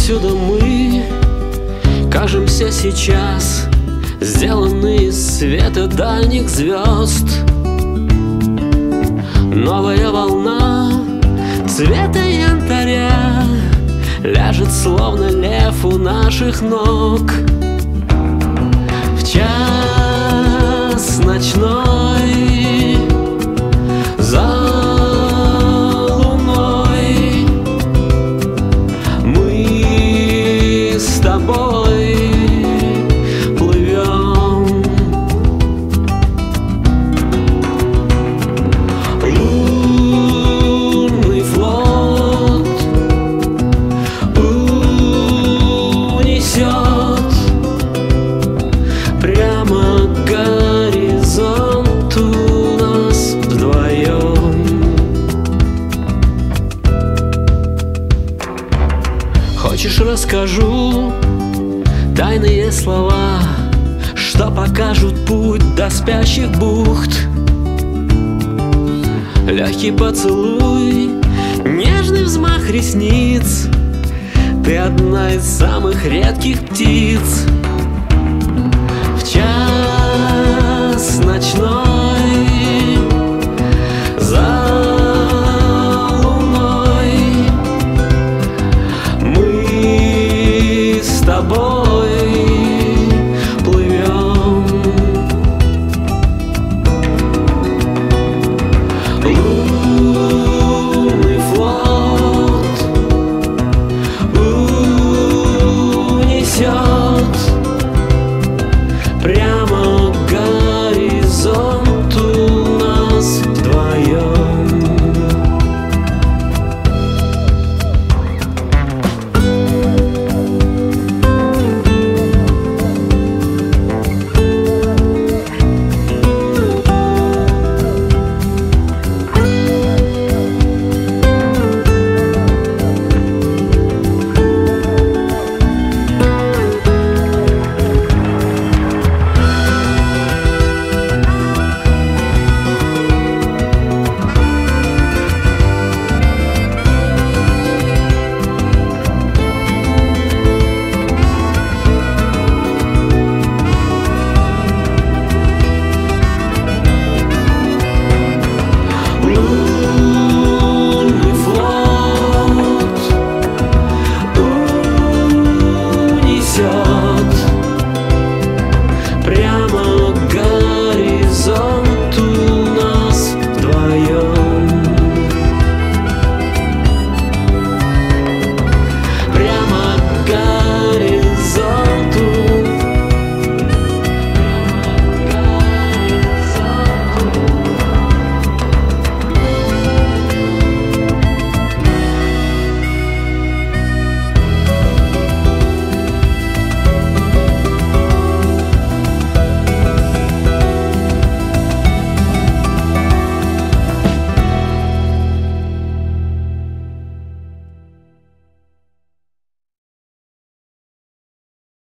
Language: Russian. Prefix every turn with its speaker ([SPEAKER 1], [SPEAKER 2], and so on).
[SPEAKER 1] отсюда мы кажемся сейчас, сделаны из света дальних звезд. Новая волна цвета янтаря ляжет, словно лев у наших ног. В час ночной за луной мы с тобой плывем. Лунный флот унесет прямо к горизонту нас вдвоем. Хочешь, расскажу тайные слова, что покажут путь до спящих бухт? Легкий поцелуй, нежный взмах ресниц, ты одна из самых редких птиц. В час ночной